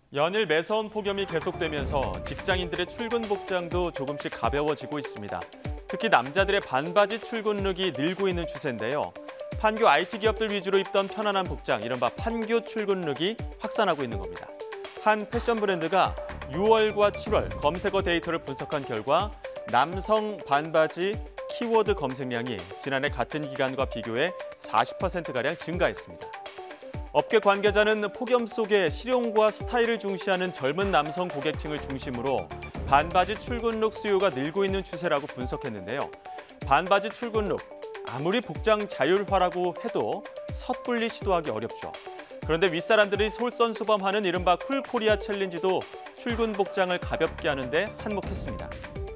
연일 매서운 폭염이 계속되면서 직장인들의 출근 복장도 조금씩 가벼워지고 있습니다. 특히 남자들의 반바지 출근 룩이 늘고 있는 추세인데요. 판교 IT 기업들 위주로 입던 편안한 복장, 이른바 판교 출근 룩이 확산하고 있는 겁니다. 한 패션 브랜드가 6월과 7월 검색어 데이터를 분석한 결과 남성 반바지 키워드 검색량이 지난해 같은 기간과 비교해 40%가량 증가했습니다. 업계 관계자는 폭염 속에 실용과 스타일을 중시하는 젊은 남성 고객층을 중심으로 반바지 출근 룩 수요가 늘고 있는 추세라고 분석했는데요. 반바지 출근 룩, 아무리 복장 자율화라고 해도 섣불리 시도하기 어렵죠. 그런데 윗사람들이 솔선수범하는 이른바 쿨코리아 챌린지도 출근 복장을 가볍게 하는데 한몫했습니다.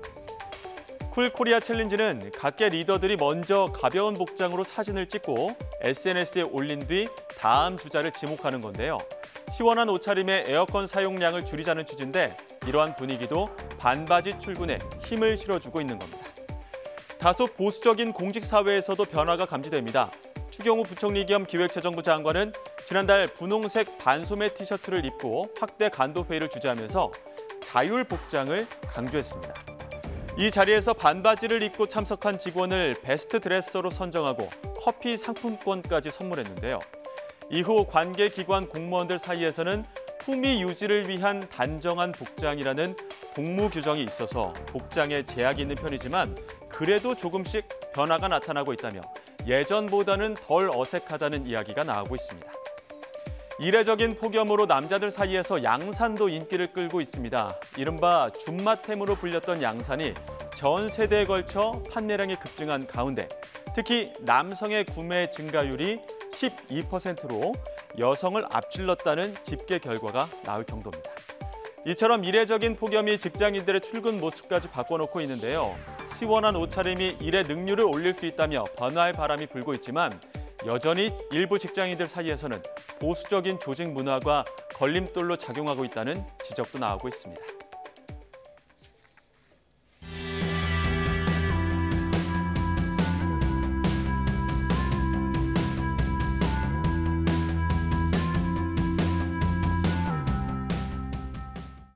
쿨코리아 챌린지는 각계 리더들이 먼저 가벼운 복장으로 사진을 찍고 SNS에 올린 뒤 다음 주자를 지목하는 건데요. 시원한 옷차림에 에어컨 사용량을 줄이자는 취지인데 이러한 분위기도 반바지 출근에 힘을 실어주고 있는 겁니다. 다소 보수적인 공직사회에서도 변화가 감지됩니다. 추경호 부총리 겸 기획재정부 장관은 지난달 분홍색 반소매 티셔츠를 입고 확대 간도회의를 주재하면서 자율 복장을 강조했습니다. 이 자리에서 반바지를 입고 참석한 직원을 베스트 드레서로 선정하고 커피 상품권까지 선물했는데요. 이후 관계기관 공무원들 사이에서는 품위 유지를 위한 단정한 복장이라는 복무 규정이 있어서 복장에 제약이 있는 편이지만 그래도 조금씩 변화가 나타나고 있다며 예전보다는 덜 어색하다는 이야기가 나오고 있습니다. 이례적인 폭염으로 남자들 사이에서 양산도 인기를 끌고 있습니다. 이른바 준맛템으로 불렸던 양산이 전 세대에 걸쳐 판매량이 급증한 가운데 특히 남성의 구매 증가율이 12%로 여성을 앞질렀다는 집계 결과가 나올 정도입니다. 이처럼 이례적인 폭염이 직장인들의 출근 모습까지 바꿔놓고 있는데요. 시원한 옷차림이 일의 능률을 올릴 수 있다며 변화의 바람이 불고 있지만 여전히 일부 직장인들 사이에서는 보수적인 조직 문화가 걸림돌로 작용하고 있다는 지적도 나오고 있습니다.